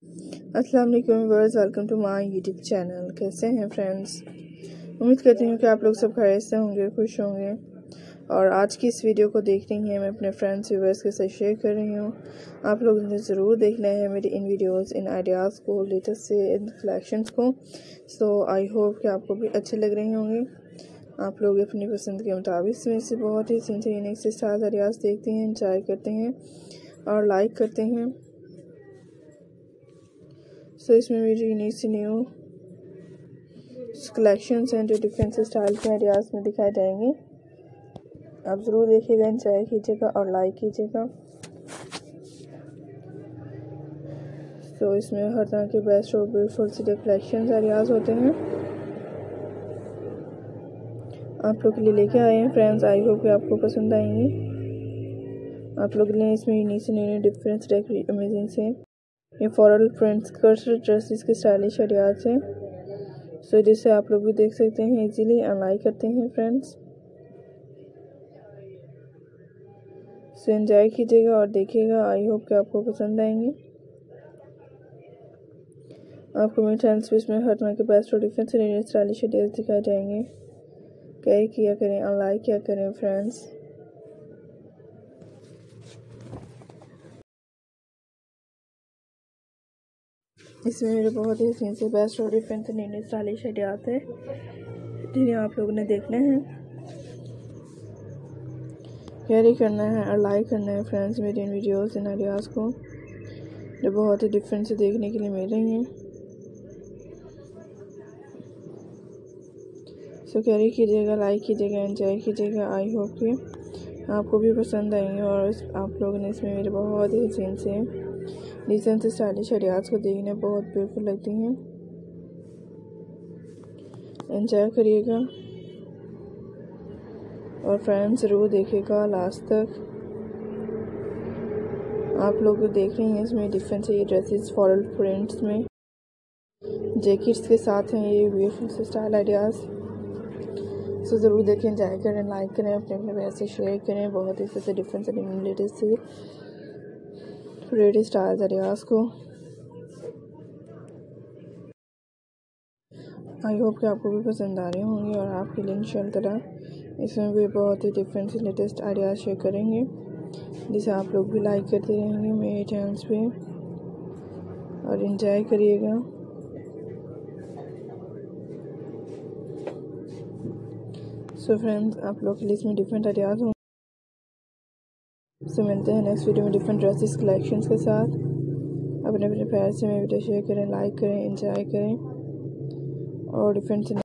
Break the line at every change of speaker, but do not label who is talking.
अस्सलाम वालेकुम viewers, welcome to my YouTube channel. कैसे हैं फ्रेंड्स? उम्मीद करती हूँ कि आप लोग सब खैरियत से होंगे, खुश होंगे। और आज की इस वीडियो को देख रही हैं मैं अपने फ्रेंड्स व्यूअर्स के साथ शेयर कर रही हूँ। आप लोग ने ज़रूर देखना है मेरी इन वीडियोस, इन आइडियाज़ को, लेटेस्ट से इन कलेक्शंस को। सो आई होप कि आपको भी अच्छे लग रहे होंगे। आप लोग अपनी पसंद के मुताबिक इसमें से बहुत ही सिंपल यूनिक से स्टाइल आइडियाज़ देखते हैं, एंजॉय करते हैं और लाइक करते हैं। सो इसमें मेरी यूनिक से न्यू कलेक्शंस हैं जो डिफरेंट स्टाइल के आइडियाज़ में दिखाए जाएंगे। आप ज़रूर देखिएगा, एंजॉय कीजिएगा और लाइक कीजिएगा। सो इसमें हर तरह के बेस्ट और ब्यूटीफुल से कलेक्शंस आइडियाज़ होते हैं, आप लोग के लिए लेके आए हैं फ्रेंड्स। आई होप कि आपको पसंद आएंगे। आप लोग ने इसमें यूनिक से न्यू डिफरेंस अमेजिंग से ये फॉरल प्रिंट्स कर्सर ड्रेसेस के स्टाइलिश आइडियाज़ हैं। सो जिससे आप लोग भी देख सकते हैं इजीली और लाइक करते हैं फ्रेंड्स। सो एंजॉय कीजिएगा और देखिएगा, आई होप कि आपको पसंद आएंगे। आपको मेरे चैनल पे इसमें हर तरह के बेस्ट और डिफरेंट से स्टाइलिश आइडियाज़ दिखाए जाएंगे। कैरी किया करें और लाइक किया करें फ्रेंड्स। इसमें मेरे बहुत ही सीन से बेस्ट और डिफरेंट से नए स्टाइलिश आइडियाज़ है जिन्हें आप लोगों ने देखना है, कैरी करना है और लाइक करना है फ्रेंड्स। मेरी इन वीडियोस, इन आइडियाज़ को जो बहुत ही डिफरेंट से देखने के लिए मिल रही हैं। सो कैरी कीजिएगा, लाइक कीजिएगा, एंजॉय कीजिएगा। आई होप कि आपको भी पसंद आएंगे। और आप लोगों ने इसमें मेरे बहुत ही सीन से डिसेंट से स्टाइलिश आइडियाज़ को देखने बहुत ब्यूटीफुल लगती हैं। एंजॉय करिएगा और फ्रेंड्स ज़रूर देखिएगा लास्ट तक। आप लोग देख रहे हैं इसमें डिफरेंट से ये ड्रेसेस फॉरल प्रिंट्स में जैकेट्स के साथ हैं ये ब्यूटीफुल से स्टाइल आइडियाज़। सो ज़रूर देखें, एंजॉय करें, लाइक करें, अपने अपने प्यार से शेयर करें बहुत ही से डिफरेंट से लेटेस्ट से रेडी स्टाइल आइडियाज़ को। आई होप कि आपको भी पसंद आ रहे होंगे और आपके लिए इंशाअल्लाह इसमें भी बहुत ही डिफरेंट से लेटेस्ट आइडियाज़ शेयर करेंगे जिसे आप लोग भी लाइक करते रहेंगे मेरे चैनल्स पे और एंजॉय करिएगा। सो फ्रेंड्स, आप लोग के लिए इसमें डिफरेंट आइडियाज़ होंगे। सो मिलते हैं नेक्स्ट वीडियो में डिफरेंट ड्रेसेस कलेक्शंस के साथ। अपने अपने प्यार से मेरे वीडियो शेयर करें, लाइक करें, एंजॉय करें और डिफरेंट